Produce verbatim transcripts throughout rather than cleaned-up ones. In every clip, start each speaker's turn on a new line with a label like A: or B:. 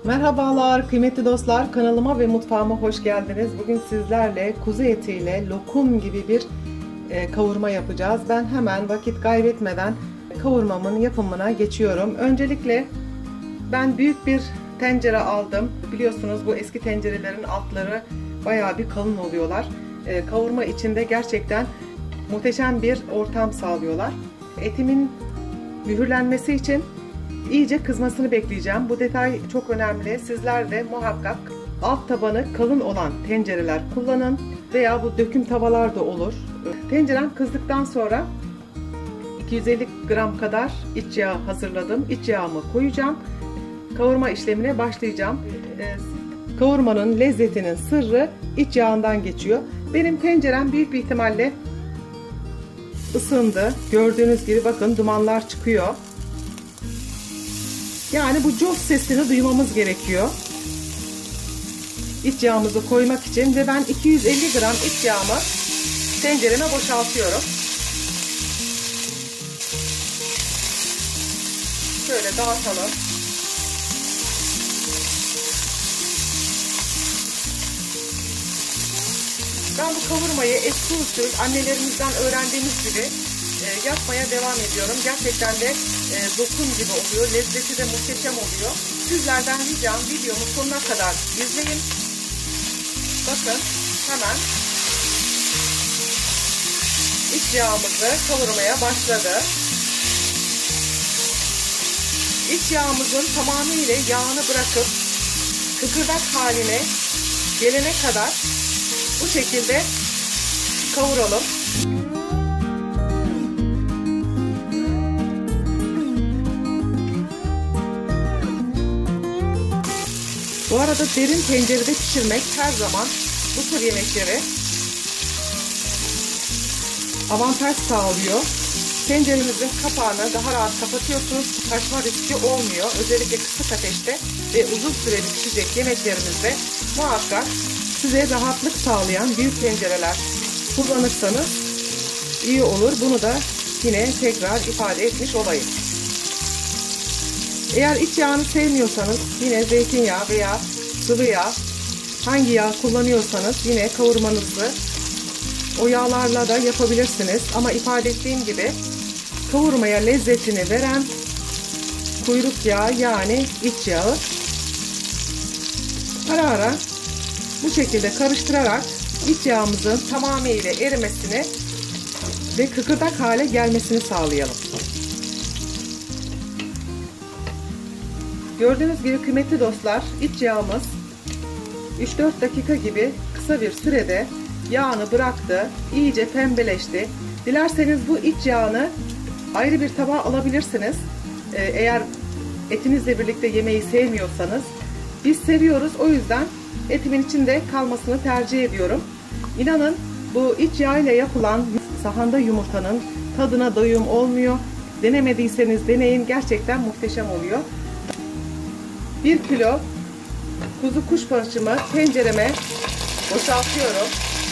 A: Merhabalar kıymetli dostlar, kanalıma ve mutfağıma hoş geldiniz. Bugün sizlerle kuzu etiyle lokum gibi bir e, kavurma yapacağız. Ben hemen vakit kaybetmeden kavurmamın yapımına geçiyorum. Öncelikle ben büyük bir tencere aldım. Biliyorsunuz bu eski tencerelerin altları bayağı bir kalın oluyorlar. E, kavurma içinde gerçekten muhteşem bir ortam sağlıyorlar. Etimin mühürlenmesi için İyice kızmasını bekleyeceğim. Bu detay çok önemli. Sizler de muhakkak alt tabanı kalın olan tencereler kullanın veya bu döküm tavalar da olur. Tencerem kızdıktan sonra iki yüz elli gram kadar iç yağ hazırladım. İç yağımı koyacağım. Kavurma işlemine başlayacağım. Kavurmanın lezzetinin sırrı iç yağından geçiyor. Benim tencerem büyük bir ihtimalle ısındı. Gördüğünüz gibi bakın dumanlar çıkıyor. Yani bu cos sesini duymamız gerekiyor. İç yağımızı koymak için ve ben iki yüz elli gram iç yağımı tencereme boşaltıyorum. Şöyle dağıtalım. Ben bu kavurmayı eski usul annelerimizden öğrendiğimiz gibi e, yapmaya devam ediyorum. Gerçekten de e, lokum gibi oluyor. Lezzeti de muhteşem oluyor. Sizlerden ricam videomu sonuna kadar izleyin. Bakın hemen iç yağımızı kavurmaya başladı. İç yağımızın tamamıyla yağını bırakıp kıkırdak haline gelene kadar bu şekilde kavuralım. Bu arada derin tencerede pişirmek her zaman bu tür yemekleri avantaj sağlıyor. Tenceremizin kapağını daha rahat kapatıyorsunuz. Taşma riski olmuyor. Özellikle kısık ateşte ve uzun süreli pişecek yemeklerimizde muhakkak size rahatlık sağlayan büyük tencereler kullanırsanız iyi olur. Bunu da yine tekrar ifade etmiş olayım. Eğer iç yağını sevmiyorsanız yine zeytinyağı veya sıvı yağ, hangi yağ kullanıyorsanız yine kavurmanızı o yağlarla da yapabilirsiniz. Ama ifade ettiğim gibi kavurmaya lezzetini veren kuyruk yağı, yani iç yağı. Ara ara bu şekilde karıştırarak iç yağımızın tamamıyla erimesini ve kıkırdak hale gelmesini sağlayalım. Gördüğünüz gibi kıymetli dostlar, iç yağımız üç dört dakika gibi kısa bir sürede yağını bıraktı. İyice pembeleşti. Dilerseniz bu iç yağını ayrı bir tabağa alabilirsiniz. Ee, eğer etinizle birlikte yemeği sevmiyorsanız. Biz seviyoruz, o yüzden etimin içinde kalmasını tercih ediyorum. İnanın bu iç yağ ile yapılan sahanda yumurtanın tadına doyum olmuyor. Denemediyseniz deneyin, gerçekten muhteşem oluyor. bir kilo kuzu kuşbaşımı tencereme boşaltıyorum.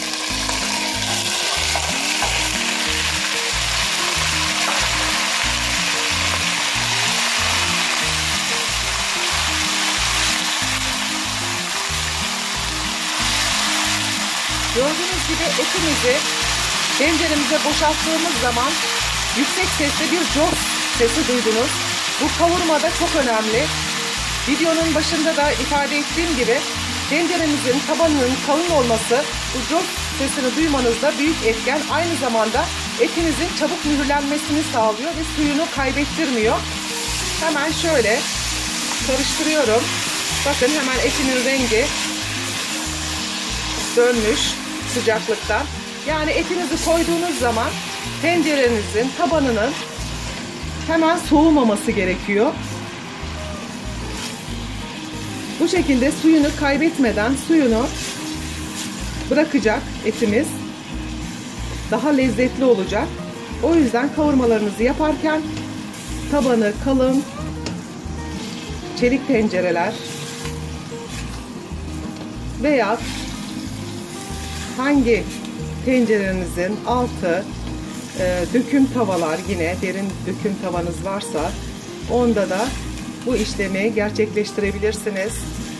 A: Gördüğünüz gibi etimizi tenceremize boşalttığımız zaman yüksek sesli bir cos sesi duydunuz. Bu kavurmada çok önemli. Videonun başında da ifade ettiğim gibi tenceremizin tabanının kalın olması bu cos sesini duymanızda büyük etken. Aynı zamanda etinizin çabuk mühürlenmesini sağlıyor ve suyunu kaybettirmiyor. Hemen şöyle karıştırıyorum. Bakın hemen etimin rengi dönmüş sıcaklıktan. Yani etinizi koyduğunuz zaman tencerenizin tabanının hemen soğumaması gerekiyor. Bu şekilde suyunu kaybetmeden suyunu bırakacak etimiz. Daha lezzetli olacak. O yüzden kavurmalarınızı yaparken tabanı kalın çelik tencereler veya hangi tencerenizin altı e, döküm tavalar, yine derin döküm tavanız varsa onda da bu işlemi gerçekleştirebilirsiniz.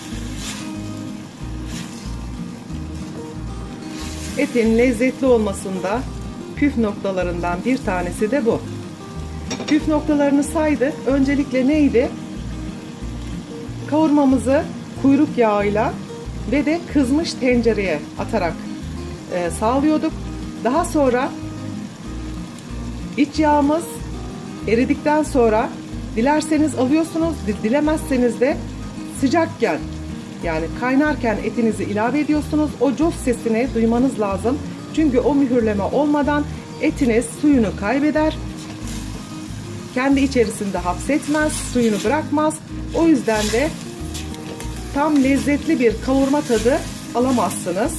A: Etin lezzetli olmasında püf noktalarından bir tanesi de bu. Püf noktalarını saydık. Öncelikle neydi? Kavurmamızı kuyruk yağıyla ve de kızmış tencereye atarak e, sağlıyorduk. Daha sonra iç yağımız eridikten sonra dilerseniz alıyorsunuz, dilemezseniz de sıcakken, yani kaynarken etinizi ilave ediyorsunuz. O cos sesini duymanız lazım. Çünkü o mühürleme olmadan etiniz suyunu kaybeder. Kendi içerisinde hapsetmez, suyunu bırakmaz. O yüzden de tam lezzetli bir kavurma tadı alamazsınız.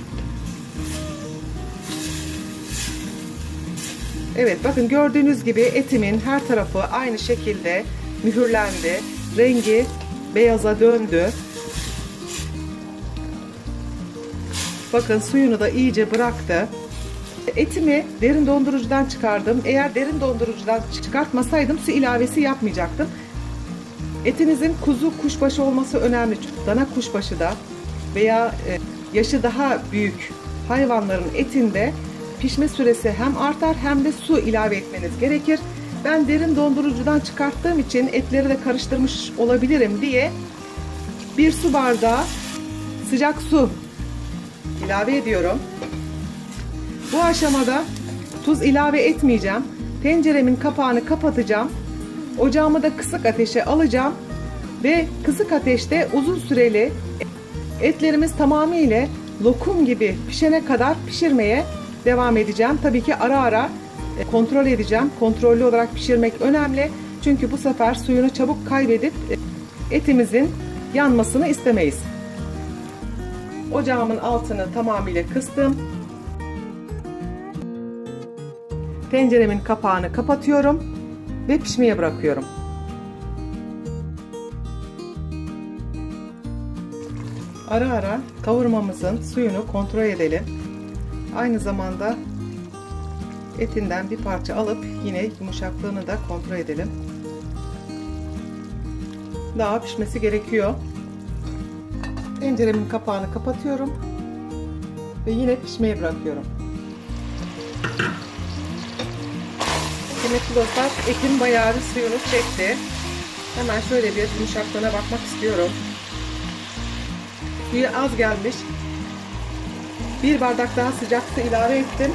A: Evet, bakın gördüğünüz gibi etimin her tarafı aynı şekilde mühürlendi. Rengi beyaza döndü. Bakın suyunu da iyice bıraktı. Etimi derin dondurucudan çıkardım. Eğer derin dondurucudan çıkartmasaydım su ilavesi yapmayacaktım. Etinizin kuzu kuşbaşı olması önemli. Dana kuşbaşı da veya yaşı daha büyük hayvanların etinde pişme süresi hem artar hem de su ilave etmeniz gerekir. Ben derin dondurucudan çıkarttığım için etleri de karıştırmış olabilirim diye bir su bardağı sıcak su ilave ediyorum. Bu aşamada tuz ilave etmeyeceğim. Tenceremin kapağını kapatacağım. Ocağımı da kısık ateşe alacağım ve kısık ateşte uzun süreli etlerimiz tamamıyla lokum gibi pişene kadar pişirmeye devam edeceğim. Tabii ki ara ara kontrol edeceğim. Kontrollü olarak pişirmek önemli. Çünkü bu sefer suyunu çabuk kaybedip etimizin yanmasını istemeyiz. Ocağımın altını tamamıyla kıstım. Tenceremin kapağını kapatıyorum ve pişmeye bırakıyorum. Ara ara kavurmamızın suyunu kontrol edelim. Aynı zamanda etinden bir parça alıp yine yumuşaklığını da kontrol edelim. Daha pişmesi gerekiyor. Tenceremin kapağını kapatıyorum ve yine pişmeye bırakıyorum. Kıymetli dostlar, etim bayağı bir suyunu çekti. Hemen şöyle bir yumuşaklığına bakmak istiyorum. Suyu az gelmiş. Bir bardak daha sıcak su ilave ettim.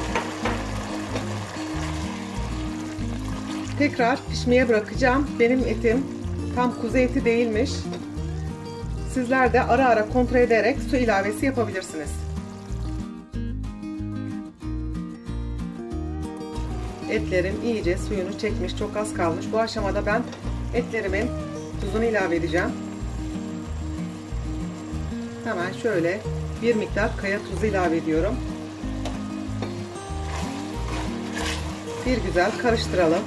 A: Tekrar pişmeye bırakacağım. Benim etim tam kuzu eti değilmiş. Sizler de ara ara kontrol ederek su ilavesi yapabilirsiniz. Etlerim iyice suyunu çekmiş, çok az kalmış. Bu aşamada ben etlerimin tuzunu ilave edeceğim. Hemen şöyle bir miktar kaya tuzu ilave ediyorum. Bir güzel karıştıralım.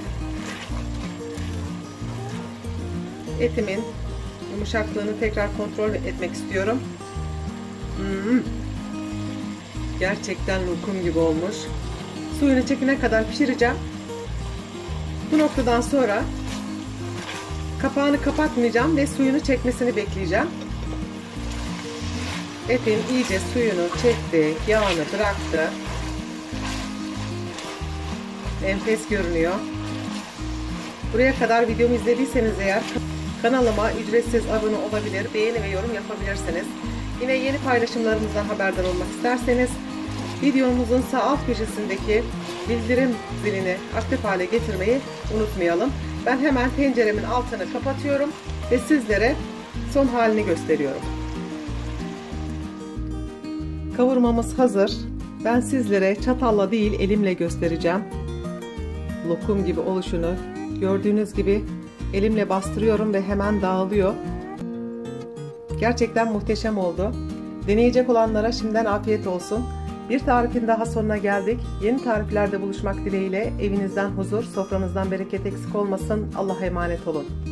A: Etimin yumuşaklığını tekrar kontrol etmek istiyorum. Hmm. Gerçekten lokum gibi olmuş. Suyunu çekene kadar pişireceğim. Bu noktadan sonra kapağını kapatmayacağım ve suyunu çekmesini bekleyeceğim. Etin iyice suyunu çekti, yağını bıraktı. Enfes görünüyor. Buraya kadar videomu izlediyseniz eğer kanalıma ücretsiz abone olabilir, beğeni ve yorum yapabilirsiniz. Yine yeni paylaşımlarımızdan haberdar olmak isterseniz videomuzun sağ alt köşesindeki bildirim zilini aktif hale getirmeyi unutmayalım. Ben hemen tenceremin altını kapatıyorum ve sizlere son halini gösteriyorum. Kavurmamız hazır. Ben sizlere çatalla değil elimle göstereceğim. Lokum gibi oluşunu. Gördüğünüz gibi elimle bastırıyorum ve hemen dağılıyor. Gerçekten muhteşem oldu. Deneyecek olanlara şimdiden afiyet olsun. Bir tarifin daha sonuna geldik. Yeni tariflerde buluşmak dileğiyle evinizden huzur, sofranızdan bereket eksik olmasın. Allah'a emanet olun.